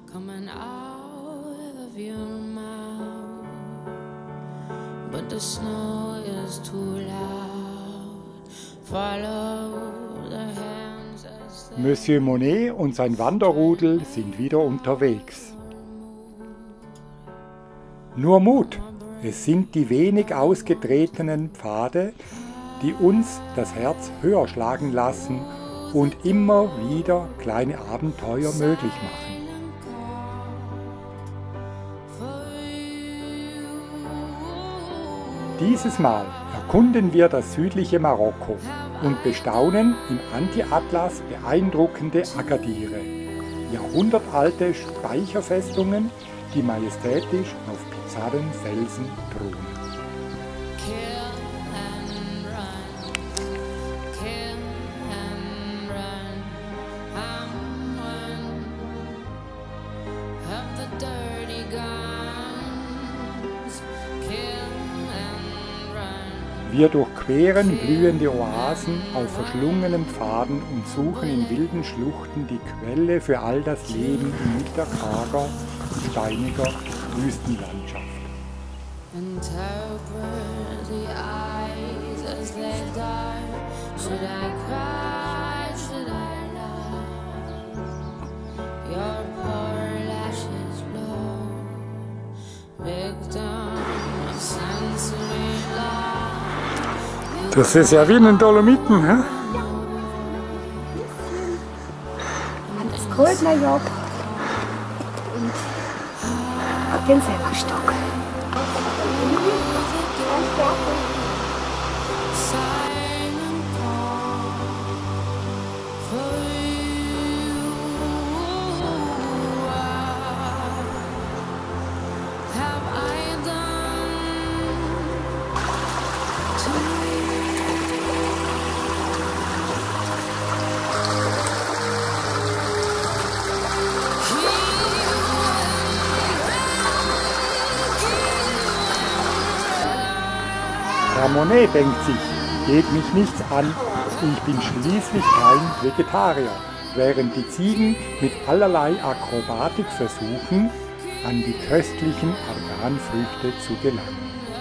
coming out of your mouth, but the snow is too loud. Follow the hands as they Monsieur Monet und sein Wanderrudel sind wieder unterwegs. Nur Mut, es sind die wenig ausgetretenen Pfade, die uns das Herz höher schlagen lassen und immer wieder kleine Abenteuer möglich machen. Dieses Mal erkunden wir das südliche Marokko und bestaunen im Anti-Atlas beeindruckende Agadire, jahrhundertalte Speicherfestungen, die majestätisch auf bizarren Felsen thronen. Wir durchqueren blühende Oasen auf verschlungenen Pfaden und suchen in wilden Schluchten die Quelle für all das Leben inmitten karger, steiniger Wüstenlandschaft. Das ist ja wie in den Dolomiten, hä? Das Goldnerjob und den Silberstock. Herr Monet denkt sich, geht mich nichts an, ich bin schließlich kein Vegetarier, während die Ziegen mit allerlei Akrobatik versuchen, an die köstlichen Arganfrüchte zu gelangen.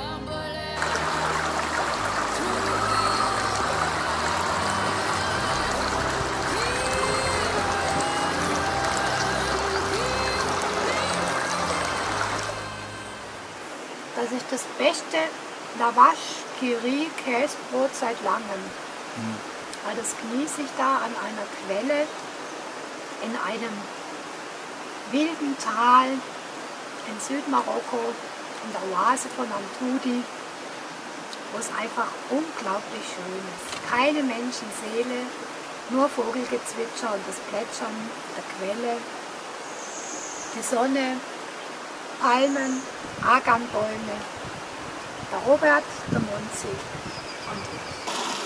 Das ist das beste Lavash Kiri Käsebrot seit langem. Das genieße ich da an einer Quelle in einem wilden Tal in Südmarokko, in der Oase von Amtoudi, wo es einfach unglaublich schön ist. Keine Menschenseele, nur Vogelgezwitscher und das Plätschern der Quelle, die Sonne, Palmen, Arganbäume, der Robert, der Monzi und ich.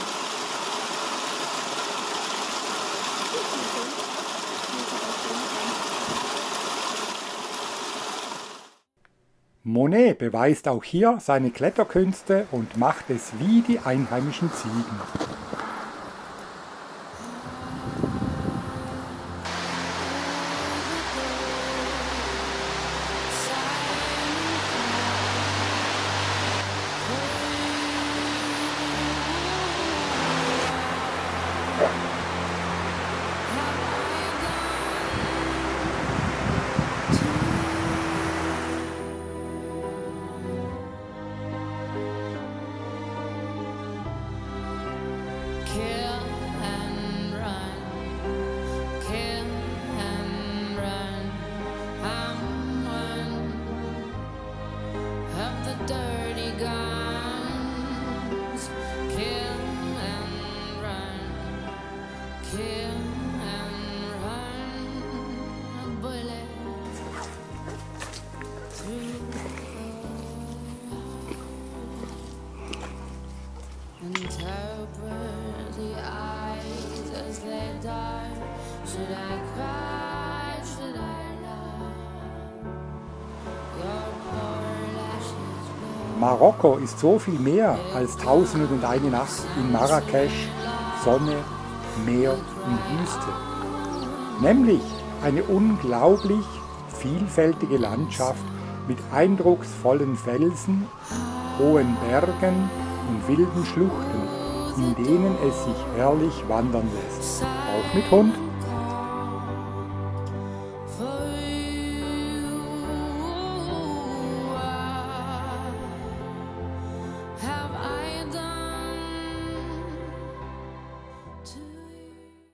Monet beweist auch hier seine Kletterkünste und macht es wie die einheimischen Ziegen. Marokko ist so viel mehr als 1001 Nacht in Marrakesch, Sonne, Meer und Wüste. Nämlich eine unglaublich vielfältige Landschaft mit eindrucksvollen Felsen, hohen Bergen und wilden Schluchten, in denen es sich herrlich wandern lässt, auch mit Hund.